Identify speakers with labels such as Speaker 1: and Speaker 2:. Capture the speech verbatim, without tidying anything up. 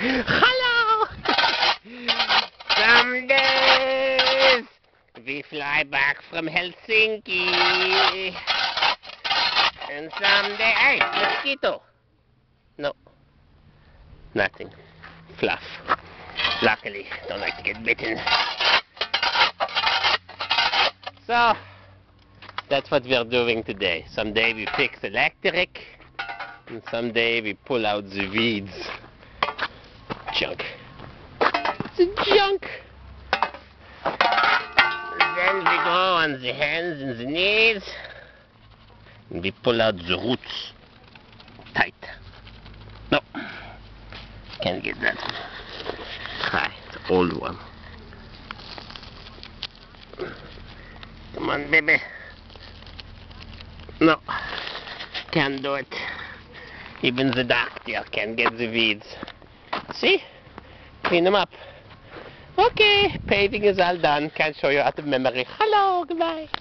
Speaker 1: Hello! Some days we fly back from Helsinki. And someday... Hey, mosquito! No. Nothing. Fluff. Luckily, don't like to get bitten. So, that's what we're doing today. Someday we fix electric, and someday we pull out the Veedz. Junk. It's junk. Then we go on the hands and the knees, and we pull out the roots. Tight. No. Can't get that one. Try. It's an old one. Come on, baby. No. Can't do it. Even the doctor can get the Veedz. See? Clean them up. Okay, paving is all done. Can't show you out of memory. Hello, goodbye.